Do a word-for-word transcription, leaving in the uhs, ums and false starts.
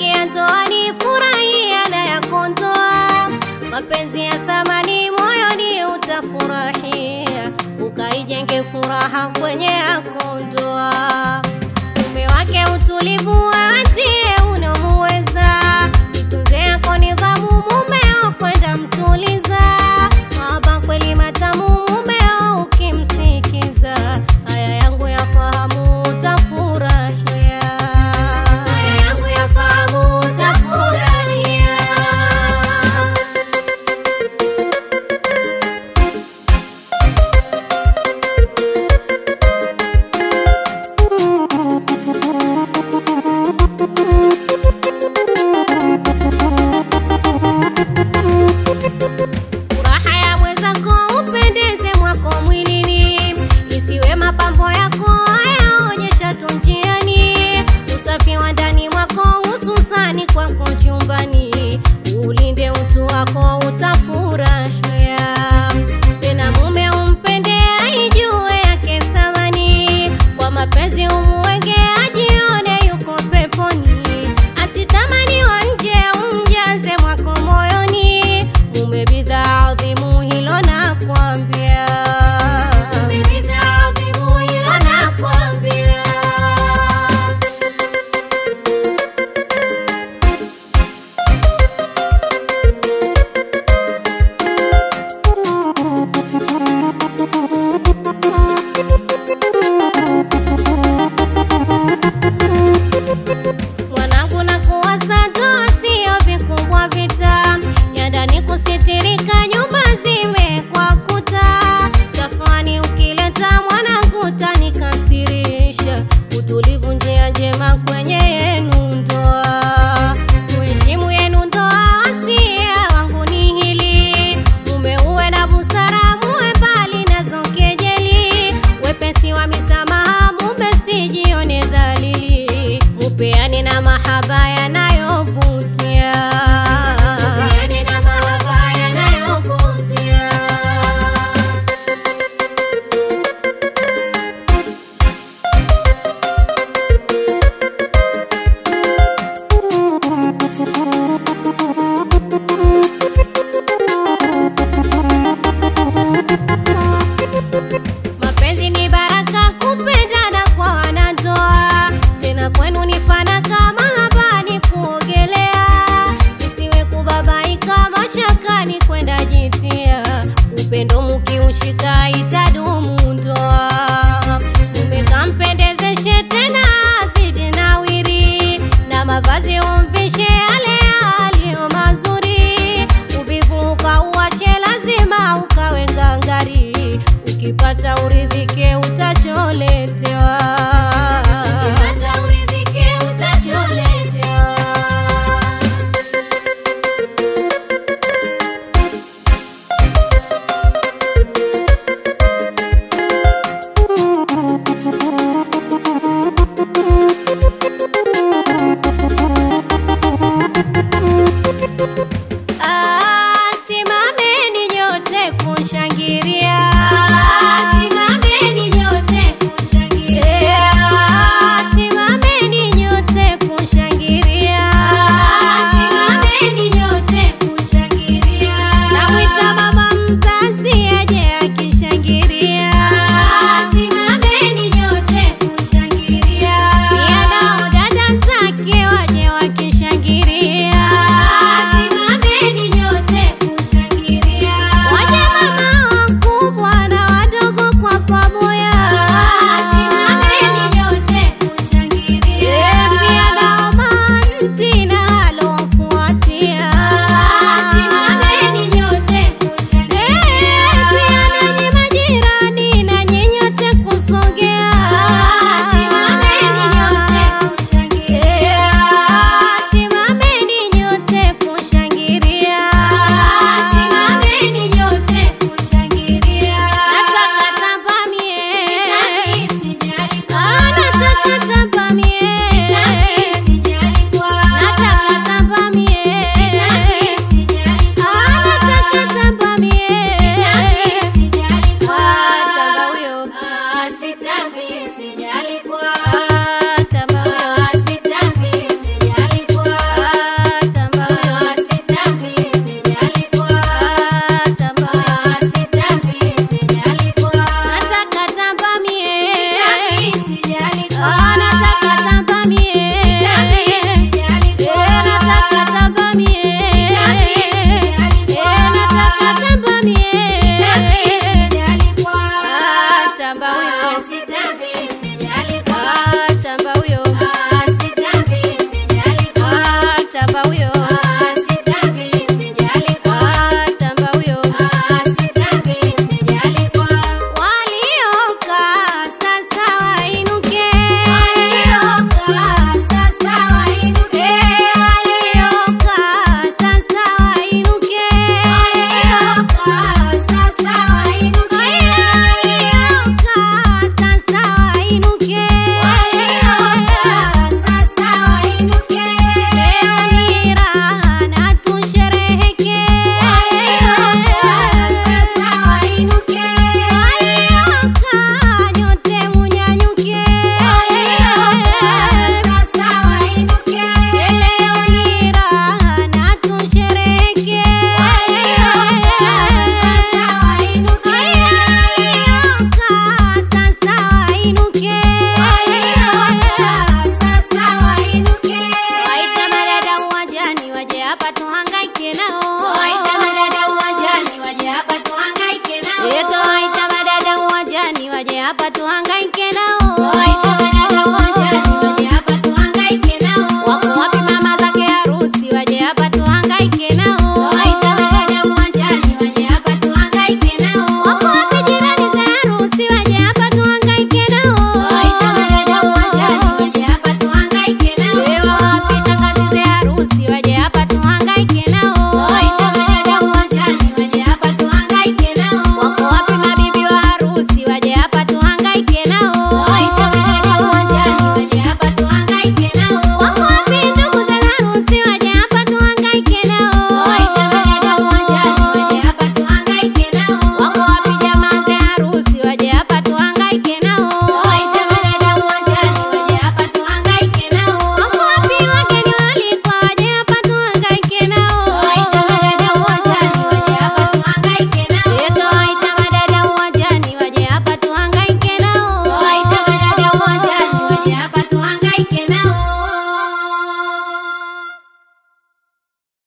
ya ndoa ni furahia na ya kondoa. Mapenzi ya thamani moyoni utafurahia, ukaijenge furaha kwenye yako ndoa. Mume wake utulivu atie unamuweza, itunze yako nidhamu mumeo kwenda mtuliza. Mahaba kweli matamu mumeo ukimsikiza, haya yangu yafahamu utafurahia, haya yangu yafahamu utafurahia. Furaha ya mwenzako upendeze mwako mwilini, isiwe mapambo yako hayaonyesha tu njiani. Usafi wa ndani mwako hususani kwako chumbani, ulinde utu wako utafurahia. Tena mume umpende aijue yake thamani, kwa mapenzi umuwenge ajione yuko peponi. Asitamani wa nje umjaze mwako moyoni, mume bidhaa adhimu hilo nakwambia, mume bidhaa adhimu hilo nakwambia. Mwanangu na kuwasa ndoa sio vikubwa vita, ya ndani kusitirika nyumba zimekwa kuta. Tafani ukileta mwanangu tanikasirisha, utulivu njia njema kwenye yenu ndoa. Kuheshimu yenu ndoa wasia wangu ni hili, mume uwe na busara muwe mbali nazo kejeli. Wepesi wa misamaha mume sijione dhalili, mupeane na mahaba yanayovutia, mupeane na mahaba yanayovutia. Mapenzi ni baraka kupendana kwa wanandoa, tena kwenu ni fanaka mahabani kuogelea. Isiwe kubabaika mashakani kwenda jitia, upendo mukiushika itadumu ndoa. Mume kampendezeshe tena azidi nawiri, na mavazi umvishe yale aliyo mazuri. Uvivu ukauache lazima ukawe ngangari, ukipata uridhike utacholetewa, ukipata uridhike utacholetewa. Ah, simameni nyote kushangilia, simameni nyote kushangilia, simameni nyote kushangilia, simameni nyote kushangilia. Namwita baba mzazi aje akishangilia, simameni nyote kushangilia. Pia nao dada zake waje wakishangilia.